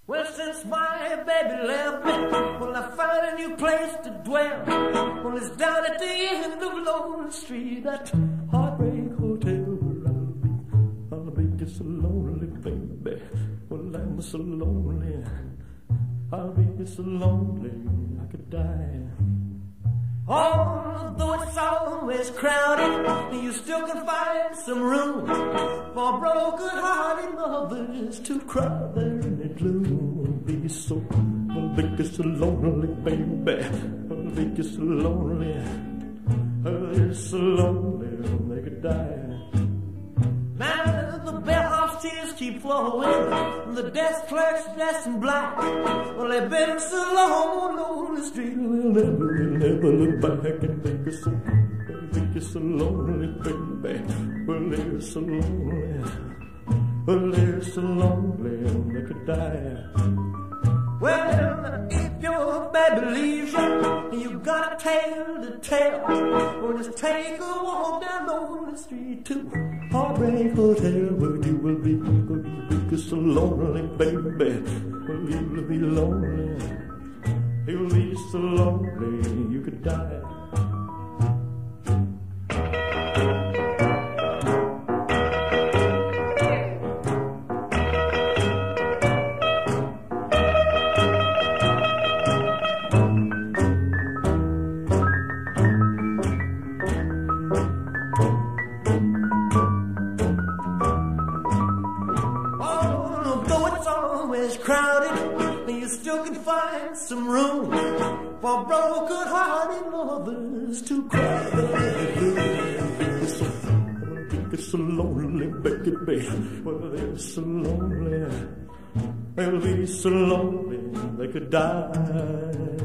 Well, since my baby left me, well, I found a new place to dwell. Well, it's down at the end of Lonely Street, that Heartbreak Hotel where I'll be just so lonely, baby. Well, I'm so lonely, I'll be just so lonely, I could die. Although it's always crowded, you still can find some room for broken-hearted lovers to cry there in the gloom. Be so, I'll be just so lonely, baby. I'll be just so lonely, I'll be so lonely, they could die. Now the bellhop's tears keep flowing, the desk clerk's dressed in black. Well, they've been so long on the street, they'll never look back and think it's so lonely, baby. Well, they're so lonely, well, they're so lonely, they could die. Well, if your baby leaves you, you got a tale to tell. Or just take a walk down on the street to Heartbreak Hotel, where you will be just so lonely, baby. Well, you'll be lonely, you'll be so lonely, you could die. Always crowded, you still can find some room for broken-hearted lovers to cry. They're so lonely, baby. Well, they're so lonely, they'll be so lonely they could die.